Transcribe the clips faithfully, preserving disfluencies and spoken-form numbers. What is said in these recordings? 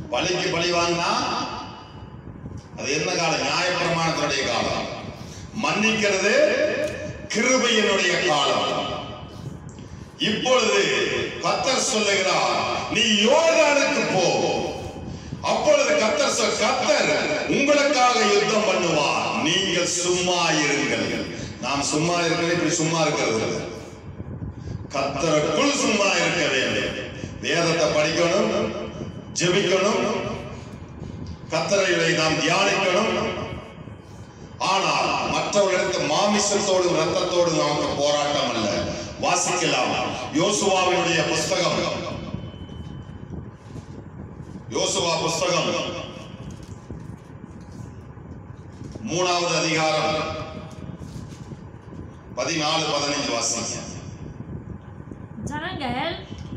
பலிக்கு பலி வாங்கினா அது என்ன காலம்? நியாயப்பிரமாணத்தினுடைய காலம். மன்னிக்கிறது கிருபையினுடைய காலம். இப்பொழுது கர்த்தர் சொல்லுகிறார், நீ யோர்தானுக்கு போ. அப்பொழுது கர்த்தர் சொல் கர்த்தர் உங்களுக்காக யுத்தம் பண்ணுவார், நீங்கள் சும்மா இருங்கள். நாம் சும்மா இருக்கிறது இப்படி சும்மா இருக்கிறது, கர்த்தருக்குள் சும்மா இருக்க வேண்டும். வேதத்தை படிக்கணும், ஜெபிக்கணும், கர்த்தரை நாம் தியானிக்கணும். ஆனால் மற்றவர்களுக்கு மாமிசத்தோடு ரத்தத்தோடு நமக்கு போராட்டம் அல்ல. வாசிக்கலாம் யோசுவாவினுடைய புஸ்தகம், யோசுவா புஸ்தகம் மூணாவது அதிகாரம் பதினாலு பதினைந்து வாசிங்க. ஜனங்கள்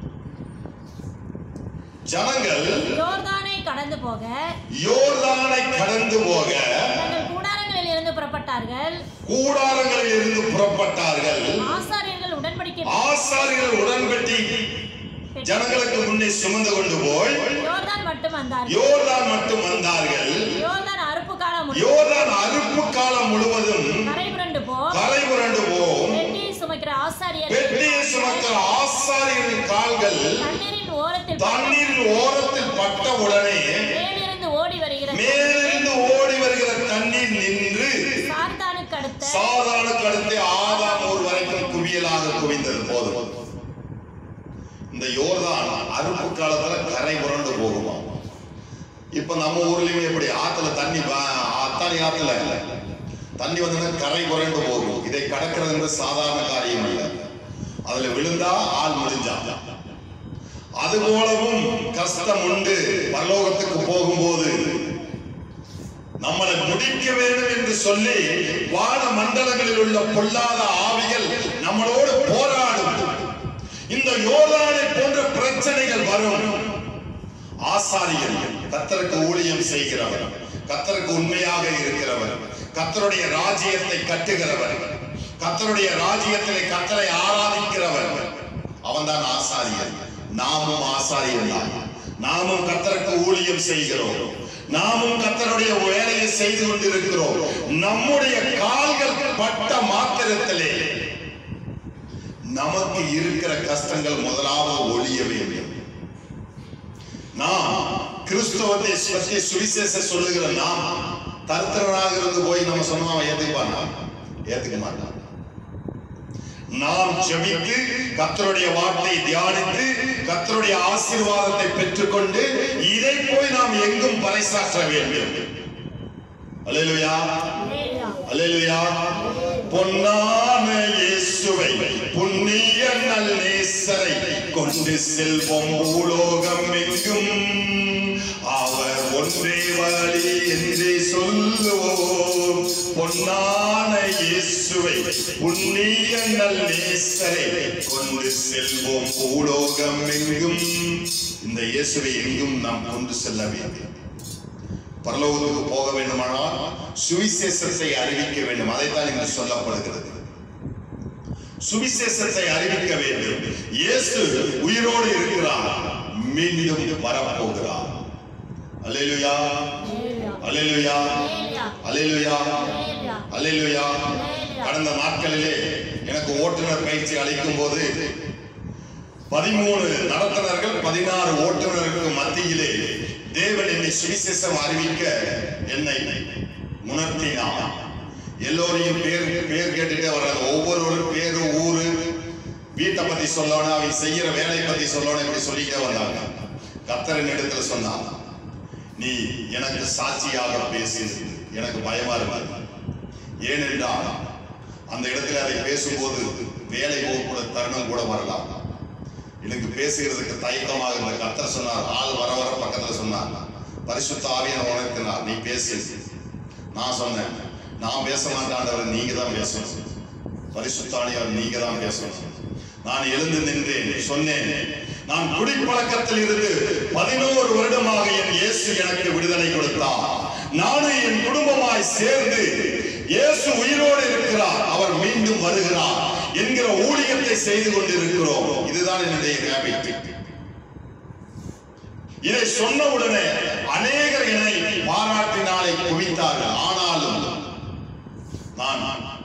ஜனங்கள் யோர்தானை கடந்து போக யோர்தானை கடந்து போக தங்கள் கூடாரங்களில் இருந்து புறப்பட்டார்கள். கூடாரங்களில் இருந்து புறப்பட்டார்கள். ஆசாரியர்கள் உடன்படிக்கை ஆசாரியர்கள் உடன்படிக்கை ஜனங்களுக்கு முன்னே சுமந்து கொண்டு போய் யோர்தான் மட்டும் வந்தார்கள். யோர்தான் மட்டும் வந்தார்கள். யோர்தான் அறுப்பு காலம் யோர்தான் அறுப்பு காலம் முழுவதும் கரை புரண்டு போ கரை புரண்டு போம். பெட்டியை சுமக்கிற ஆசாரியர் பெட்டியை சுமக்கிற ஆசாரியரின் கால்கள் தண்ணீரின் ஓரத்தில் தண்ணீரின் ஓரத்தில் பட்ட உடனே மேலிருந்து ஓடி வருகிற மேலிருந்து ஓடி வருகிற தண்ணீர் நின்று சாத்தானுக்கு அடுத்த சாதானுக்கு அடுத்து ஆதாம் ஊர் வரைக்கும் குவியலாக குவிந்தது. போதும். இந்த யோர்தான் அறுப்பு காலத்துல கரை புரண்டு போகுமா? இப்ப நம்ம ஊர்லயும் எப்படி ஆத்துல தண்ணி அத்தானி ஆத்துல தண்ணி வந்து கரை புரண்டு போகும். இதை கடக்கிறது சாதாரண காரியம் அல்ல. அதுல விழுந்தா ஆள் முடிஞ்சா. அது போலவும் கஷ்டம் உண்டு. பரலோகத்துக்கு போகும்போது நம்மளை முடிக்க வேண்டும் என்று சொல்லி வான மண்டலங்களில் உள்ள பொல்லாத ஆவிகள் நம்மளோடு போராடும். இந்த யோர்தானை போன்ற பிரச்சனைகள் வரும். ஆசாரியர் கர்த்தருக்கு ஊழியம் செய்கிறவர், கர்த்தருக்கு உண்மையாக இருக்கிறவர், கர்த்தருடைய ராஜ்யத்தை கட்டுகிறவர், கர்த்தருடைய ராஜ்யத்திலே கர்த்தரை ஆராதிக்கிறவர், அவன்தான் ஆசாரியர். நாமும் ஆசாரியர் தான். நாமும் கர்த்தருக்கு ஊழியம் செய்கிறோம். நாமும் கர்த்தருடைய வேலையை செய்து கொண்டிருக்கிறோம். நம்முடைய கால்கள் பட்ட மாத்திரத்திலே நமக்கு இருக்கிற கஷ்டங்கள் முதலாவது ஒழிய வேண்டும். நாம் கிறிஸ்தவத்தை பற்றி சுவிசேஷ சொல்லுகிற நாம் தரித்திரனாக இருந்து போய் நம்ம சொன்னா ஏத்துக்குவானா? ஏத்துக்க மாட்டான். நாம் ஜெபித்து கர்த்தருடைய வார்த்தை தியானித்து கர்த்தருடைய ஆசீர்வாதத்தை பெற்றுக்கொண்டு இதை போய் நாம் எங்கும் பறைசாற்ற வேண்டும். அல்லேலூயா, அல்லேலூயா. பொன்னான இயேசுவை புண்ணிய நல்லேசரை கொண்டு செல்வோம் பூலோகம் எங்கும். அவர் ஒன்றே வழி என்றே சொல்லுவோம். பொன்னான இயேசுவை புண்ணிய நல்லேசரை கொண்டு செல்வோம் பூலோகம் எங்கும். இந்த இயேசுவை எங்கும் நாம் கொண்டு செல்ல வேண்டும். பரலோகத்துக்கு போக வேண்டுமானால் சுவிசேஷத்தை அறிவிக்க வேண்டும். அதைத்தான் இங்கு சொல்லப்படுகிறது. சுவிசேஷத்தை அறிவிக்க வேண்டும். இயேசு உயிரோடு இருக்கிறார், மீண்டும் வரப்போகிறார். அல்லேலூயா, அல்லேலூயா, அல்லேலூயா, அல்லேலூயா. கடந்த நாட்களிலே எனக்கு ஓட்டுநர் பயிற்சி அளிக்கும் போது பதிமூணு நடத்துனர்கள் பதினாறு ஓட்டுநர்களுக்கு மத்தியிலே தேவன் என்னை சுவிசேஷம் அறிவிக்க என்னை உணர்த்தினார். எல்லோரையும் பேர் பேர் கேட்டுட்டே வர்றாங்க. ஒவ்வொருவரும் பேரு, ஊரு, வீட்டை பத்தி சொல்லணும், அவங்க செய்யற வேலையை பத்தி சொல்லணும், இப்படி சொல்லிட்டே வந்தாங்க. கர்த்தரின் இடத்துல சொன்னாங்க, நீ எனக்கு சாட்சியாக பேசு. எனக்கு பயமா இருக்கு. ஏனென்றால் அந்த இடத்துல அதை பேசும்போது வேலை போகக்கூட தருணம் கூட வரலாம். எனக்கு பேசுகிறதுக்கு தயக்கமாக இருந்த கர்த்தர் சொன்னார், ஆள் வர வர பக்கத்துல சொன்னார், பரிசுத்த ஆவியான உணர்த்தினார், நீ பேசு. நான் சொன்னேன், நான் பேச மாட்டாண்டவர், நீங்க தான் பேசணும். பரிசுத்த ஆவியானவர் நீங்க தான் பேசணும். நான் எழுந்து நின்றேன், சொன்னேன், நான் குடிப்பழக்கத்தில் இருந்து பதினோரு வருடமாக என் இயேசு எனக்கு விடுதலை கொடுத்தார். நானும் என் குடும்பமாய் சேர்ந்து இயேசு உயிரோடு இருக்கிறார், அவர் மீண்டும் வருகிறார் என்கிற ஊழியத்தை செய்து கொண்டிருக்கிறோம். இதுதான் என்னுடைய ஹேபிட். இதை சொன்ன உடனே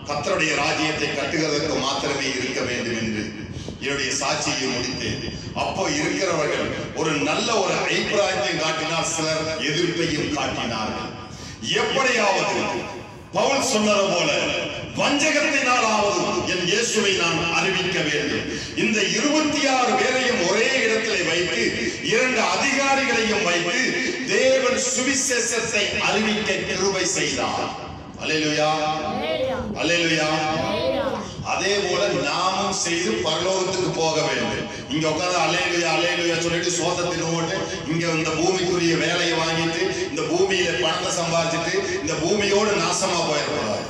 கர்த்தருடைய ராஜ்யத்தை கட்டுகிறதற்கு மாத்திரமே இருக்க வேண்டும் என்று என்னுடைய சாட்சியை முடித்தேன். அப்போ இருக்கிறவர்கள் ஒரு நல்ல ஒரு அபிப்பிராயத்தையும் காட்டினார், சிலர் எதிர்ப்பையும் காட்டினார்கள். எப்படியாவது பவுல் சொன்னது போல வஞ்சகத்தினாலாவது என் இயேசுவை நான் அறிவிக்க வேண்டும். இந்த இருபத்தி ஆறு பேரையும் ஒரே இடத்திலே வைத்து இரண்டு அதிகாரிகளையும் வைத்து தேவன் சுவிசேஷத்தை அறிவிக்க கிருபை செய்தார். அல்லேலூயா, அல்லேலூயா. அதே போல நாமும் செய்து பரலோகத்துக்கு போக வேண்டும். இங்க உட்கார்ந்து அல்லேலூயா அல்லேலூயா சொல்லிட்டு சோதத்தின் ஓட்டு இங்க இந்த பூமிக்குரிய வேலையை வாங்கிட்டு இந்த பூமியில பணத்தை சம்பாதிச்சுட்டு இந்த பூமியோடு நாசமா போயிடக்கூடாது.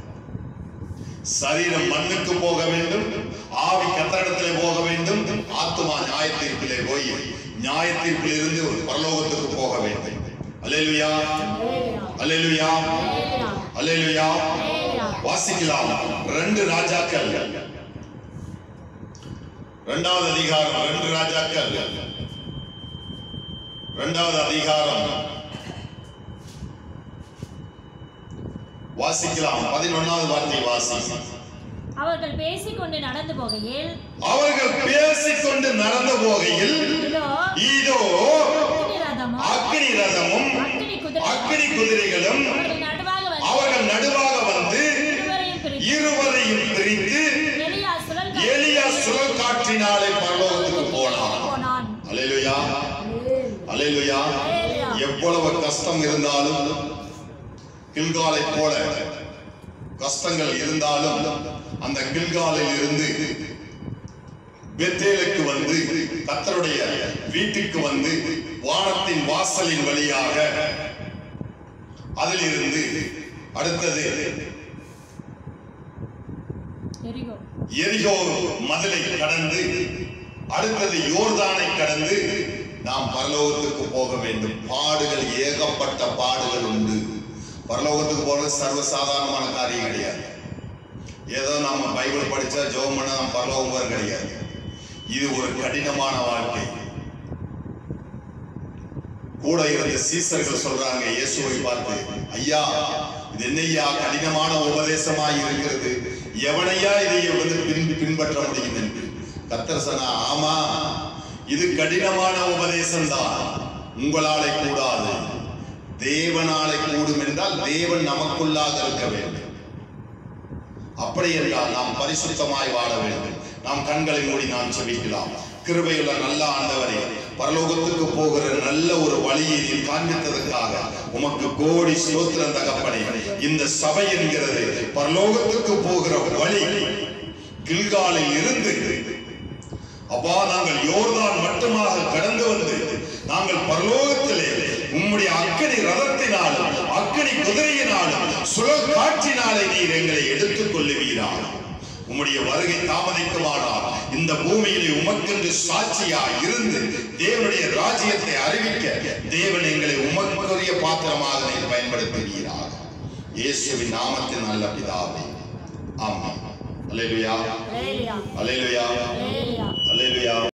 சரீரம் மண்ணுக்கு போக வேண்டும், ஆவி கத்தரிடத்திலே போக வேண்டும், ஆத்துமா நியாய தீர்ப்பிலே போய் நியாய தீர்ப்பில் இருந்து ஒரு பரலோகத்துக்கு போக வேண்டும். அல்லேலூயா, அல்லேலூயா, அல்லேலூயா. வாசிக்கலாம். ரெண்டு ராஜாக்கள் இரண்டாவது அதிகாரம், ரெண்டு ராஜாக்கள் இரண்டாவது அதிகாரம் வாசிக்கலாம். பதினொன்னாவது வார்த்தை வாசி. அவர்கள் பேசிக்கொண்டு நடந்து போகையில் அவர்கள் பேசிக்கொண்டு நடந்து போகையில் இதோ அக்கினி ரதமும் அக்கினி குதிரைகளும் அவர்கள் நடுவாக வந்து இருவரையும் பிரித்து எலியா சுழல் காற்றினாலே பரலோகத்துக்கு போனான். அல்லேலூயா, அல்லேலூயா. எவ்வளவு கஷ்டம் இருந்தாலும், கில்காலை போல கஷ்டங்கள் இருந்தாலும், அந்த கில்காலில் இருந்து பெத்தேலுக்கு வந்து கர்த்தருடைய வீட்டுக்கு வந்து வானத்தின் வாசலின் வழியாக அதிலிருந்து அடுத்தது எரிகோ மதிலை கடந்து அடுத்தது யோர்தானை கடந்து நாம் பரலோகத்துக்கு போக வேண்டும். பாடுகள், ஏகப்பட்ட பாடுகள் உண்டு. பரலோகத்துக்கு போறது சர்வசாதாரணமான காரியம் கிடையாது. ஏதோ நாம பைபிள் படிச்சா ஜெபம் பண்ண நாம் பரலோகம் போறது கிடையாது. இது ஒரு கடினமான வாழ்க்கை. கூட இருந்த சீசர்கள் சொல்றாங்க இயேசுவை பார்த்து, ஐயா இது என்னையா கடினமான உபதேசமா இருக்கிறது, எவனையா இதை வந்து பின் பின்பற்ற முடியும் என்று. கர்த்தர் சொன்னா, ஆமா இது கடினமான உபதேசம் தான், உங்களாலே கூடாது, தேவனாலே கூடும் என்றால் தேவன் நமக்குள்ளாக இருக்க வேண்டும். அப்படி என்றால் நாம் பரிசுத்தமாய் வாழ வேண்டும். நாம் கண்களை மூடி நாம் செபிக்கலாம். கிருபையுள்ள நல்ல ஆண்டவரே, பரலோகத்துக்கு போகிற நல்ல ஒரு வழியை நீ காண்பித்ததற்காக உமக்கு கோடி ஸ்தோத்திரம் தகப்பனே. இந்த சபை என்கிறது பரலோகத்துக்கு போகிற வழி. கில்காலில் இருந்து அப்பா நாங்கள் யோர்தான் மட்டுமாக கடந்து வந்து நாங்கள் பரலோகத்திலே உம்முடைய அக்கினி ரதத்தினாலும் அக்கினி குதிரையினாலும் சுழல் காற்றினாலே நீர் எங்களை எடுத்துக் கொள்ளுவீராக. உம்முடைய வருகை தாமதிக்குமானால் இந்த பூமியிலே உமக்கென்று சாட்சியாய் இருந்து தேவனுடைய ராஜ்யத்தை அறிவிக்க தேவன் எங்களை உமக்குரிய பாத்திரமாக நீர் பயன்படுத்துவீராக. இயேசுவின் நாமத்தில் நல்ல பிதாவே, ஆமென். அல்லேலூயா, அல்லேலூயா, அல்லேலூயா.